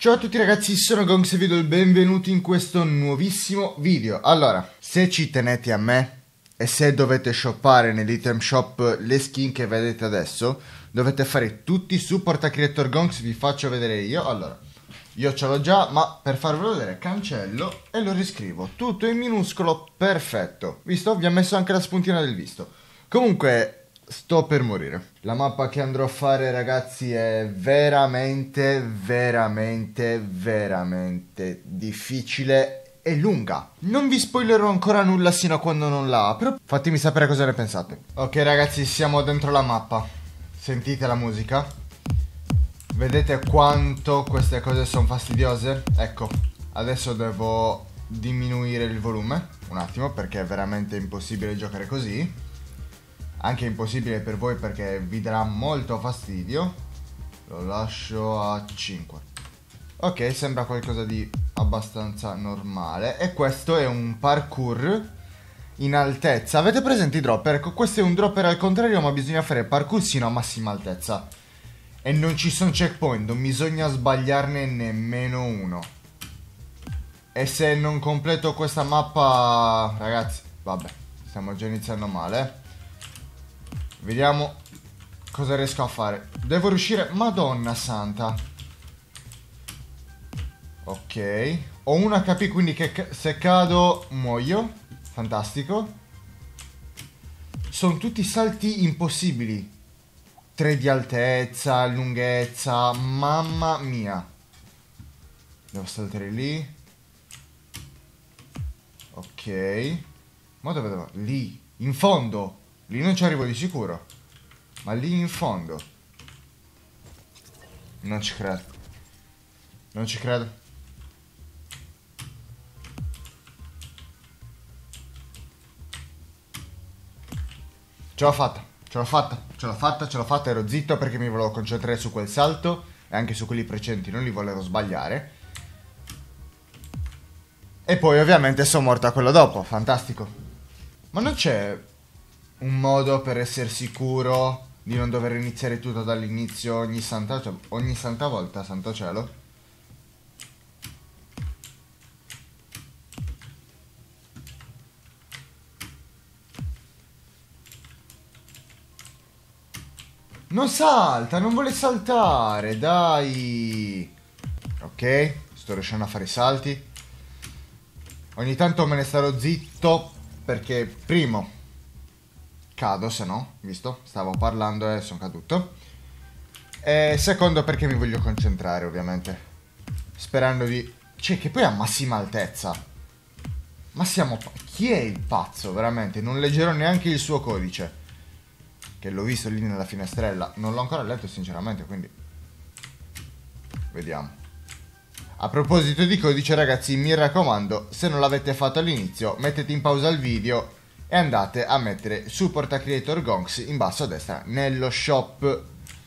Ciao a tutti ragazzi, sono Gongs e vi do il benvenuto in questo nuovissimo video. Allora, se ci tenete a me e se dovete shoppare nell'item shop le skin che vedete adesso, dovete fare tutti su Porta Creator Gongs, vi faccio vedere io. Allora, io ce l'ho già, ma per farvelo vedere cancello e lo riscrivo. Tutto in minuscolo, perfetto. Visto? Vi ho messo anche la spuntina del visto. Comunque... sto per morire. La mappa che andrò a fare ragazzi è veramente difficile e lunga. Non vi spoilerò ancora nulla sino a quando non la apro, fatemi sapere cosa ne pensate. Ok ragazzi, siamo dentro la mappa. Sentite la musica? Vedete quanto queste cose sono fastidiose? Ecco, adesso devo diminuire il volume un attimo perché è veramente impossibile giocare così. Anche impossibile per voi perché vi darà molto fastidio. Lo lascio a 5. Ok, sembra qualcosa di abbastanza normale. E questo è un parkour in altezza. Avete presente i dropper? Ecco, questo è un dropper al contrario, ma bisogna fare parkour sino a massima altezza. E non ci sono checkpoint, non bisogna sbagliarne nemmeno uno. E se non completo questa mappa, ragazzi, vabbè, stiamo già iniziando male. Vediamo cosa riesco a fare. Devo riuscire... Madonna santa. Ok. Ho un HP, quindi che se cado muoio. Fantastico. Sono tutti salti impossibili. 3 di altezza, lunghezza. Mamma mia. Devo saltare lì. Ok. Ma dove devo? Lì. In fondo. Lì non ci arrivo di sicuro. Ma lì in fondo. Non ci credo. Non ci credo. Ce l'ho fatta. Ce l'ho fatta. Ce l'ho fatta. Ce l'ho fatta. Ero zitto perché mi volevo concentrare su quel salto. E anche su quelli precedenti non li volevo sbagliare. E poi ovviamente sono morto a quello dopo. Fantastico. Ma non c'è un modo per essere sicuro di non dover iniziare tutto dall'inizio ogni santa volta, santo cielo? Non salta, non vuole saltare, dai. Ok, sto riuscendo a fare i salti. Ogni tanto me ne starò zitto perché, primo, cado se no, visto? Stavo parlando e sono caduto. E secondo perché mi voglio concentrare ovviamente. Sperando di... Cioè che poi a massima altezza. Ma siamo... Chi è il pazzo veramente? Non leggerò neanche il suo codice. Che l'ho visto lì nella finestrella. Non l'ho ancora letto sinceramente, quindi... Vediamo. A proposito di codice ragazzi, mi raccomando, se non l'avete fatto all'inizio, mettete in pausa il video e andate a mettere su Porta Creator Gongs in basso a destra nello shop.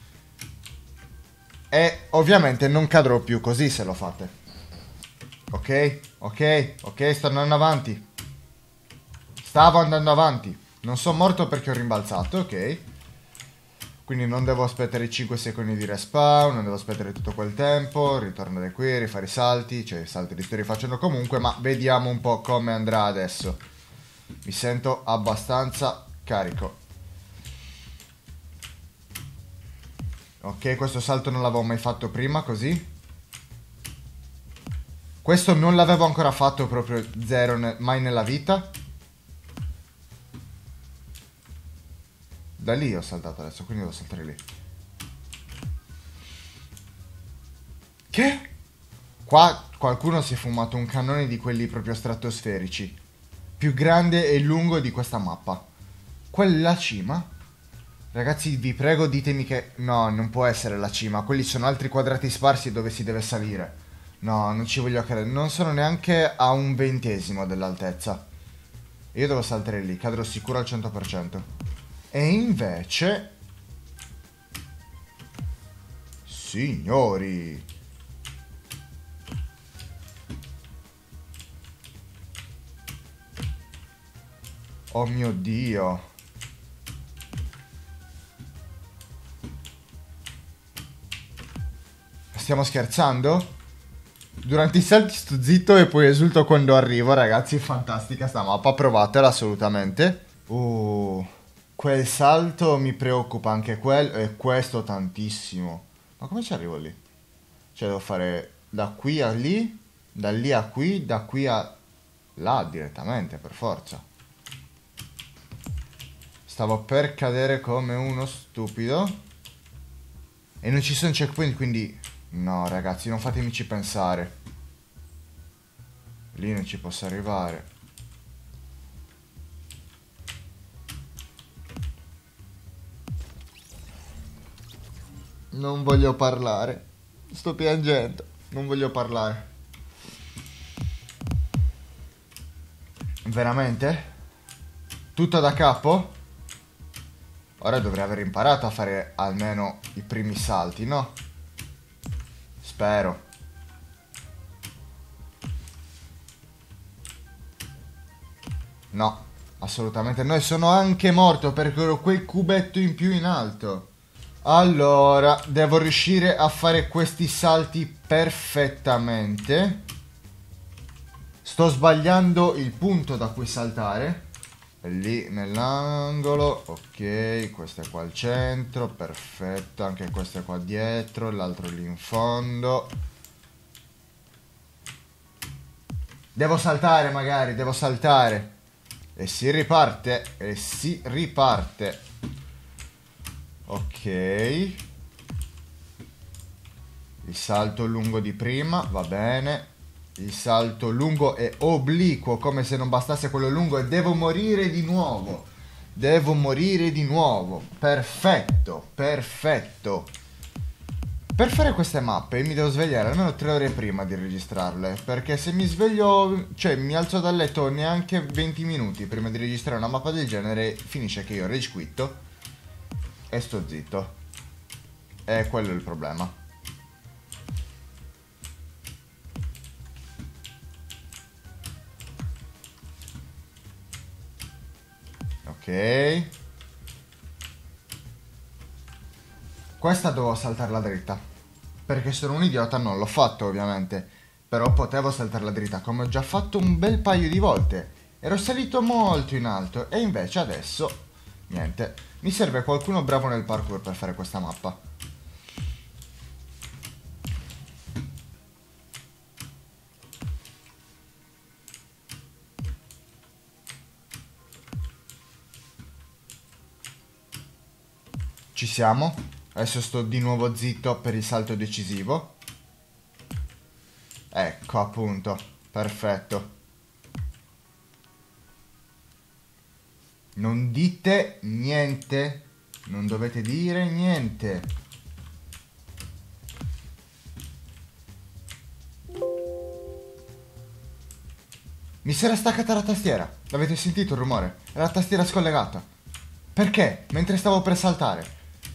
E ovviamente non cadrò più così se lo fate. Ok, ok, ok, sto andando avanti. Stavo andando avanti. Non sono morto perché ho rimbalzato, ok. Quindi non devo aspettare i 5 secondi di respawn, non devo aspettare tutto quel tempo, ritornare qui, rifare i salti, cioè i salti li sto rifacendo comunque, ma vediamo un po' come andrà adesso. Mi sento abbastanza carico. Ok, questo salto non l'avevo mai fatto prima, così. Questo non l'avevo ancora fatto proprio zero, mai nella vita. Da lì ho saltato adesso, quindi devo saltare lì. Che? Qua qualcuno si è fumato un cannone di quelli proprio stratosferici. Più grande e lungo di questa mappa. Quella è la cima? Ragazzi, vi prego, ditemi che... No, non può essere la cima. Quelli sono altri quadrati sparsi dove si deve salire. No, non ci voglio credere. Non sono neanche a 1/20 dell'altezza. Io devo saltare lì, cadrò sicuro al 100%. E invece... Signori... Oh mio Dio... Stiamo scherzando? Durante i salti sto zitto e poi esulto quando arrivo, ragazzi. Fantastica sta mappa, provatela assolutamente. Quel salto mi preoccupa anche quello e questo tantissimo. Ma come ci arrivo lì? Cioè devo fare da qui a lì, da lì a qui, da qui a là direttamente, per forza. Stavo per cadere come uno stupido. E non ci sono checkpoint, quindi... No, ragazzi, non fatemici pensare. Lì non ci posso arrivare. Non voglio parlare. Sto piangendo. Non voglio parlare. Veramente? Tutto da capo? Ora dovrei aver imparato a fare almeno i primi salti, no? Spero. No, assolutamente no. E sono anche morto perché ero quel cubetto in più in alto. Allora, devo riuscire a fare questi salti perfettamente. Sto sbagliando il punto da cui saltare. È lì nell'angolo. Ok, questo è qua al centro. Perfetto, anche questo è qua dietro. L'altro lì in fondo. Devo saltare magari, devo saltare. E si riparte, e si riparte. Ok. Il salto lungo di prima, va bene. Il salto lungo e obliquo, come se non bastasse quello lungo. E devo morire di nuovo. Devo morire di nuovo. Perfetto, perfetto. Per fare queste mappe mi devo svegliare almeno 3 ore prima di registrarle. Perché se mi sveglio, cioè mi alzo dal letto neanche 20 minuti prima di registrare una mappa del genere, finisce che io rage quitto e sto zitto. E quello è il problema. Ok. Questa dovevo saltarla dritta. Perché sono un idiota, non l'ho fatto ovviamente. Però potevo saltarla dritta, come ho già fatto un bel paio di volte. Ero salito molto in alto e invece adesso, niente. Mi serve qualcuno bravo nel parkour per fare questa mappa. Ci siamo. Adesso sto di nuovo zitto per il salto decisivo. Ecco appunto. Perfetto. Non dite niente. Non dovete dire niente. Mi si era staccata la tastiera. L'avete sentito il rumore? È la tastiera scollegata. Perché? Mentre stavo per saltare.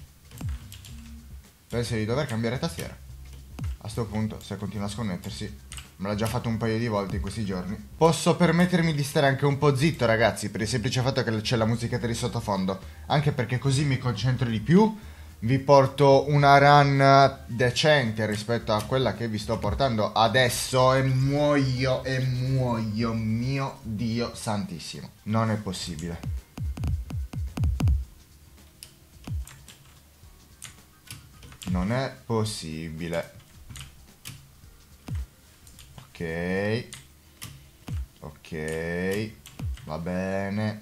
Penso di dover cambiare tastiera. A sto punto, se continua a sconnettersi, me l'ha già fatto un paio di volte in questi giorni. Posso permettermi di stare anche un po' zitto, ragazzi, per il semplice fatto che c'è la musichetta di sottofondo. Anche perché così mi concentro di più. Vi porto una run decente rispetto a quella che vi sto portando adesso e muoio, mio Dio santissimo. Non è possibile. Non è possibile. Ok. Ok. Va bene.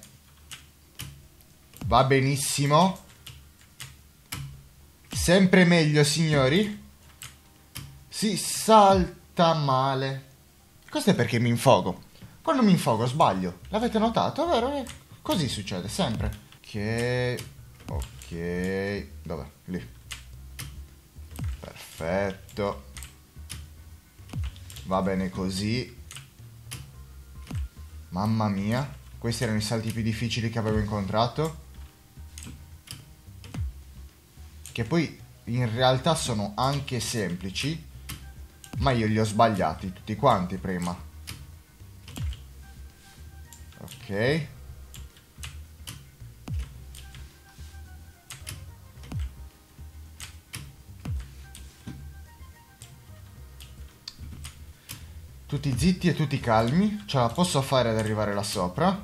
Va benissimo. Sempre meglio, signori. Si salta male. Questo è perché mi infogo. Quando mi infogo sbaglio. L'avete notato, vero? Così succede sempre. Ok. Ok. Dov'è? Lì. Perfetto. Va bene così. Mamma mia. Questi erano i salti più difficili che avevo incontrato. Che poi in realtà sono anche semplici. Ma io li ho sbagliati tutti quanti prima. Ok. Tutti zitti e tutti calmi. Ce la posso fare ad arrivare là sopra.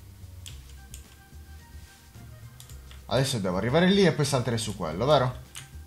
Adesso devo arrivare lì e poi saltare su quello, vero?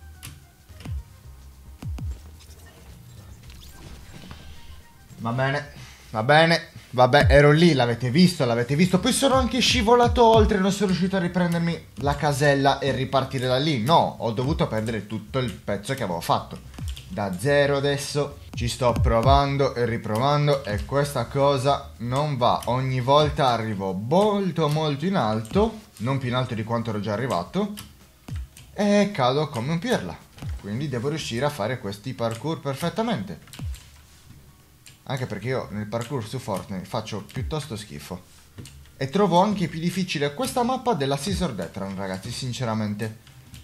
Va bene, va bene, vabbè, ero lì, l'avete visto, l'avete visto. Poi sono anche scivolato oltre, non sono riuscito a riprendermi la casella e ripartire da lì. No, ho dovuto perdere tutto il pezzo che avevo fatto. Da zero adesso ci sto provando e riprovando e questa cosa non va. Ogni volta arrivo molto molto in alto, non più in alto di quanto ero già arrivato, e cado come un pirla. Quindi devo riuscire a fare questi parkour perfettamente. Anche perché io nel parkour su Fortnite faccio piuttosto schifo. E trovo anche più difficile questa mappa della Scissor Death Run, ragazzi, sinceramente.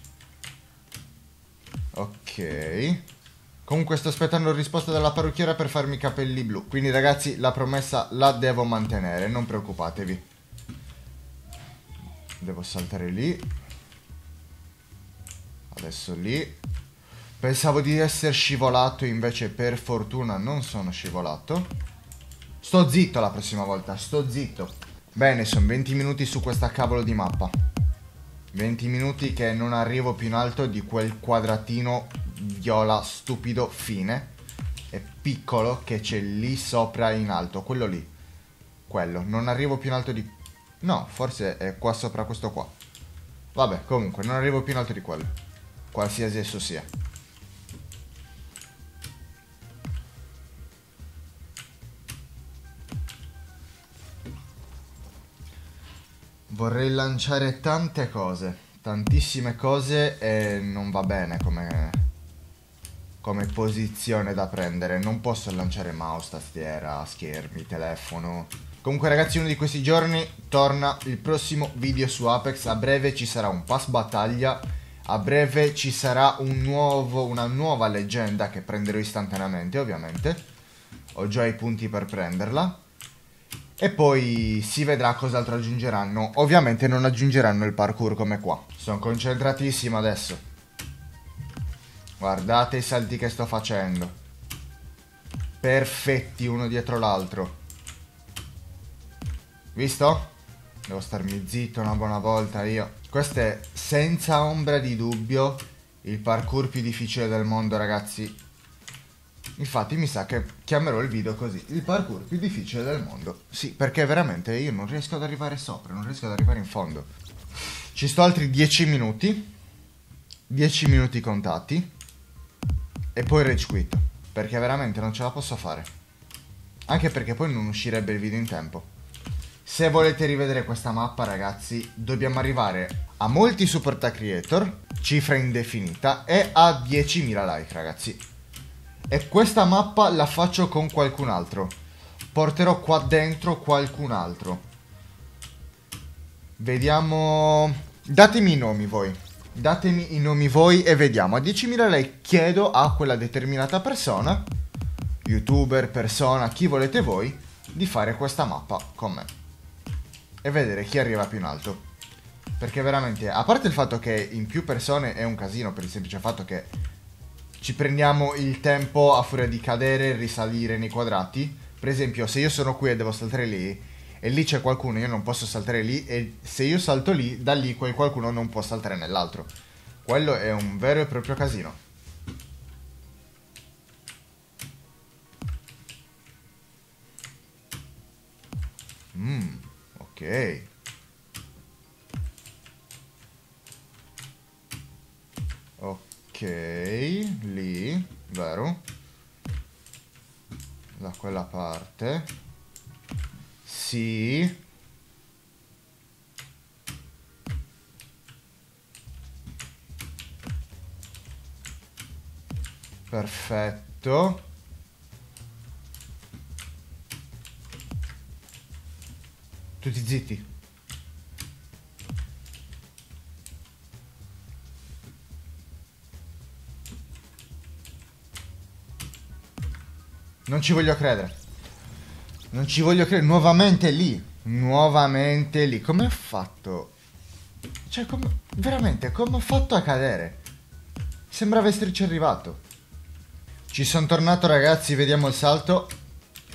Ok. Comunque sto aspettando risposta dalla parrucchiera per farmi i capelli blu. Quindi ragazzi, la promessa la devo mantenere, non preoccupatevi. Devo saltare lì. Adesso lì. Pensavo di essere scivolato, invece per fortuna non sono scivolato. Sto zitto la prossima volta, sto zitto. Bene, sono 20 minuti su questa cavolo di mappa. 20 minuti che non arrivo più in alto di quel quadratino viola stupido fine e piccolo che c'è lì sopra in alto. Quello lì. Quello. Non arrivo più in alto di... No, forse è qua sopra questo qua. Vabbè, comunque, non arrivo più in alto di quello. Qualsiasi esso sia. Vorrei lanciare tante cose, tantissime cose e non va bene come posizione da prendere. Non posso lanciare mouse, tastiera, schermi, telefono. Comunque ragazzi, uno di questi giorni torna il prossimo video su Apex. A breve ci sarà un pass battaglia. A breve ci sarà una nuova leggenda che prenderò istantaneamente, ovviamente. Ho già i punti per prenderla. E poi si vedrà cos'altro aggiungeranno. Ovviamente non aggiungeranno il parkour come qua. Sono concentratissimo adesso. Guardate i salti che sto facendo. Perfetti uno dietro l'altro. Visto? Devo starmi zitto una buona volta io. Questo è senza ombra di dubbio il parkour più difficile del mondo, ragazzi. Infatti mi sa che chiamerò il video così: il parkour più difficile del mondo. Sì, perché veramente io non riesco ad arrivare sopra, non riesco ad arrivare in fondo. Ci sto altri 10 minuti. 10 minuti contati. E poi rage quit, perché veramente non ce la posso fare. Anche perché poi non uscirebbe il video in tempo. Se volete rivedere questa mappa, ragazzi, dobbiamo arrivare a molti super creator, cifra indefinita, e a 10.000 like, ragazzi. E questa mappa la faccio con qualcun altro. Porterò qua dentro qualcun altro. Vediamo. Datemi i nomi voi. Datemi i nomi voi e vediamo. A 10.000 like chiedo a quella determinata persona, youtuber, persona, chi volete voi, di fare questa mappa con me. E vedere chi arriva più in alto. Perché veramente, a parte il fatto che in più persone è un casino, per il semplice fatto che ci prendiamo il tempo a furia di cadere e risalire nei quadrati. Per esempio, se io sono qui e devo saltare lì, e lì c'è qualcuno, io non posso saltare lì, e se io salto lì, da lì quel qualcuno non può saltare nell'altro. Quello è un vero e proprio casino. Ok. Ok, lì, vero? Da quella parte. Sì. Perfetto. Tutti zitti. Non ci voglio credere. Non ci voglio credere. Nuovamente lì. Nuovamente lì. Come ho fatto? Cioè, veramente, come ho fatto a cadere? Sembrava esserci arrivato. Ci sono tornato, ragazzi. Vediamo il salto.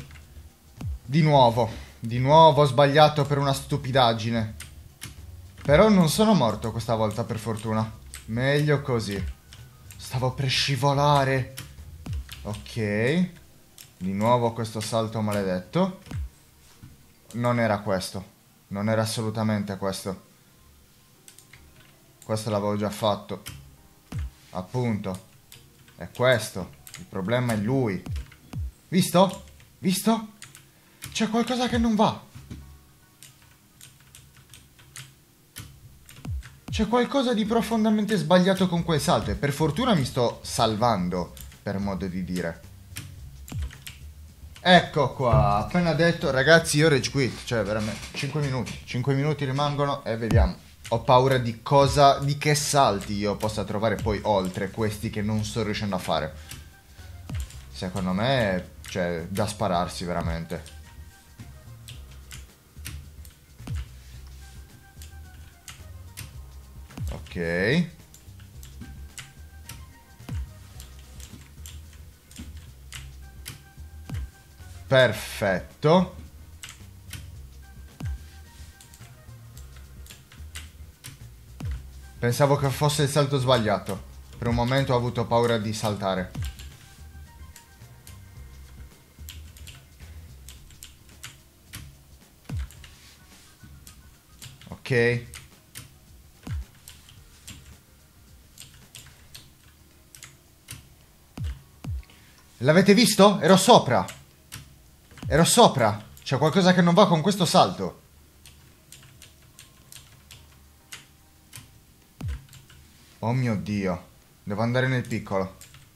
Di nuovo ho sbagliato per una stupidaggine. Però non sono morto questa volta, per fortuna. Meglio così. Stavo per scivolare. Ok. Di nuovo questo salto maledetto. Non era questo. Non era assolutamente questo. Questo l'avevo già fatto. Appunto. È questo. Il problema è lui. Visto? Visto? C'è qualcosa che non va. C'è qualcosa di profondamente sbagliato con quel salto. E per fortuna mi sto salvando, per modo di dire. Ecco qua. Appena detto, ragazzi, io rage quit. Cioè, veramente, 5 minuti. 5 minuti rimangono e vediamo. Ho paura di cosa, di che salti io possa trovare poi oltre questi che non sto riuscendo a fare. Secondo me, cioè, da spararsi veramente. Ok. Perfetto. Pensavo che fosse il salto sbagliato. Per un momento ho avuto paura di saltare. Ok. L'avete visto? Ero sopra. Ero sopra. C'è qualcosa che non va con questo salto. Oh mio Dio. Devo andare nel piccolo.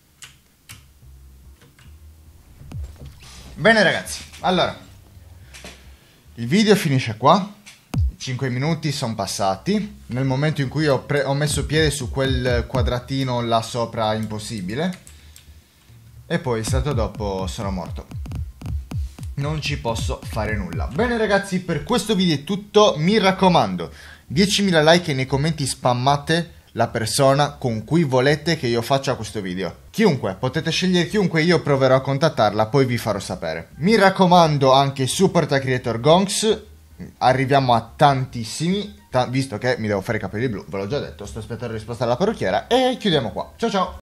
Bene ragazzi. Allora. Il video finisce qua. 5 minuti sono passati. Nel momento in cui ho messo piede su quel quadratino là sopra impossibile. E poi il salto dopo sono morto. Non ci posso fare nulla. Bene ragazzi, per questo video è tutto. Mi raccomando, 10.000 like e nei commenti spammate la persona con cui volete che io faccia questo video. Chiunque, potete scegliere chiunque, io proverò a contattarla, poi vi farò sapere. Mi raccomando anche support a Creator Gonks. Arriviamo a tantissimi, visto che mi devo fare i capelli blu, ve l'ho già detto, sto aspettando la risposta alla parrucchiera e chiudiamo qua. Ciao ciao!